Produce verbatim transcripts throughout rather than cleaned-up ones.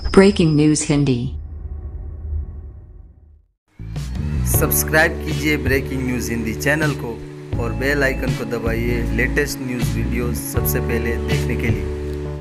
Breaking news Hindi. Subscribe कीजिए breaking news Hindi channel को और बेल आइकन को दबाइए लेटेस्ट न्यूज वीडियो सबसे पहले देखने के लिए।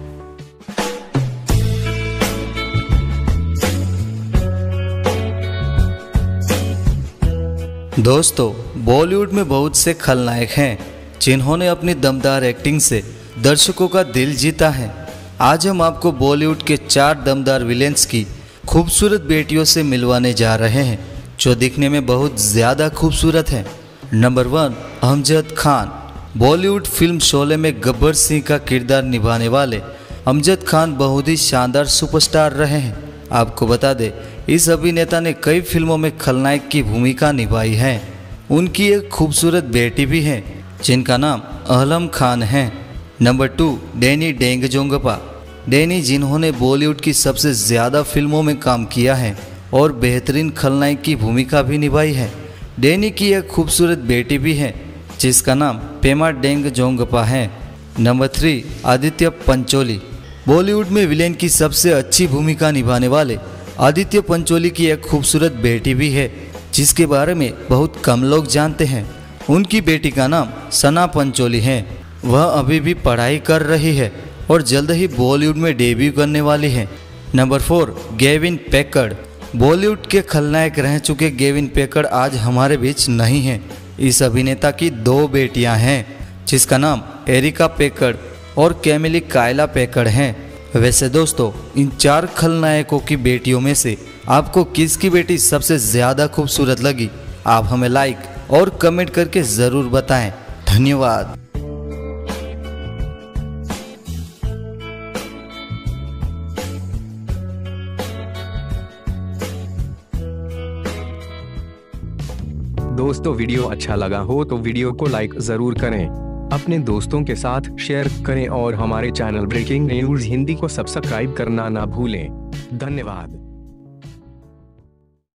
दोस्तों, बॉलीवुड में बहुत से खलनायक हैं जिन्होंने अपनी दमदार एक्टिंग से दर्शकों का दिल जीता है। आज हम आपको बॉलीवुड के चार दमदार विलेंस की खूबसूरत बेटियों से मिलवाने जा रहे हैं जो दिखने में बहुत ज़्यादा खूबसूरत हैं। Number one, Amjad Khan. Bollywood film Sholay में गब्बर सिंह का किरदार निभाने वाले अमजद खान बहुत ही शानदार सुपरस्टार रहे हैं। आपको बता दें, इस अभिनेता ने कई फिल्मों में खलनायक की भूमिका निभाई है। उनकी एक खूबसूरत बेटी भी है जिनका नाम अहलम खान है। Number two, Danny Denzongpa. Danny जिन्होंने बॉलीवुड की सबसे ज़्यादा फिल्मों में काम किया है और बेहतरीन खलनायक की भूमिका भी निभाई है। डैनी की एक खूबसूरत बेटी भी है जिसका नाम पेमा डेंगजोंगपा है। Number three, Aditya Pancholi. बॉलीवुड में विलेन की सबसे अच्छी भूमिका निभाने वाले आदित्य पंचोली की एक खूबसूरत बेटी भी है जिसके बारे में बहुत कम लोग जानते हैं। उनकी बेटी का नाम सना पंचोली है। वह अभी भी पढ़ाई कर रही है और जल्द ही बॉलीवुड में डेब्यू करने वाली है। Number four, Gavin Packard. Bollywood के खलनायक रह चुके गेविन पैकर्ड आज हमारे बीच नहीं हैं। इस अभिनेता की दो बेटियां हैं जिसका नाम एरिका पैकर्ड और कैमिली कायला पैकर्ड हैं। वैसे दोस्तों, इन चार खलनायकों की बेटियों में से आपको किसकी बेटी सबसे ज़्यादा खूबसूरत लगी? आप हमें लाइक और कमेंट करके ज़रूर बताएं। धन्यवाद। दोस्तों, वीडियो अच्छा लगा हो तो वीडियो को लाइक जरूर करें, अपने दोस्तों के साथ शेयर करें और हमारे चैनल ब्रेकिंग न्यूज हिंदी को सब्सक्राइब करना ना भूलें। धन्यवाद।